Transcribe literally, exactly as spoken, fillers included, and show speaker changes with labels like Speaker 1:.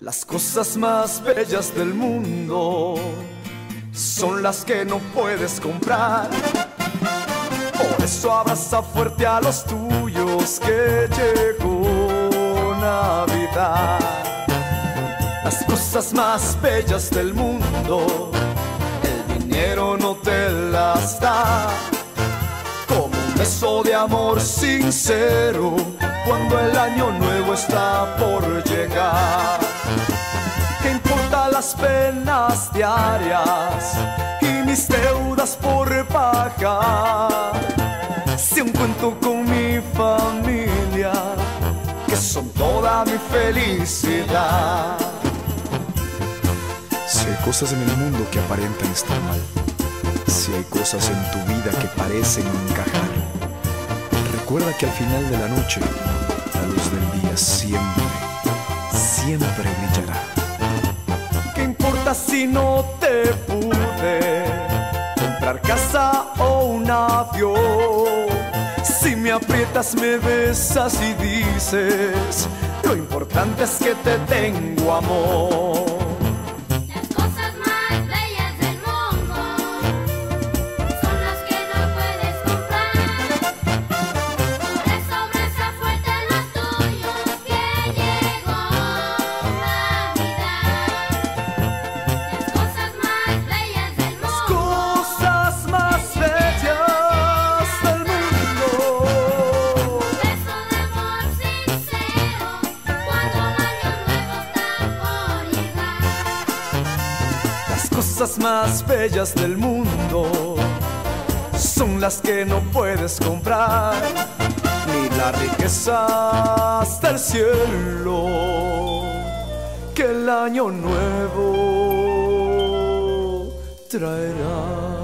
Speaker 1: Las cosas más bellas del mundo son las que no puedes comprar. Por eso abraza fuerte a los tuyos, que llegó Navidad. Las cosas más bellas del mundo el dinero no te las da, como un beso de amor sincero cuando el año nuevo está por llegar. ¿Qué importa las penas diarias y mis deudas por pagar? Si aún cuento con mi familia, que son toda mi felicidad.
Speaker 2: Si hay cosas en el mundo que aparentan estar mal, si hay cosas en tu vida que parecen encajar, recuerda que al final de la noche la luz del día siempre, siempre brillará.
Speaker 1: ¿Qué importa si no te pude comprar casa o un avión? Si me aprietas, me besas y dices, lo importante es que te tengo amor. Las cosas más bellas del mundo son las que no puedes comprar, ni la riqueza hasta el cielo que el año nuevo traerá.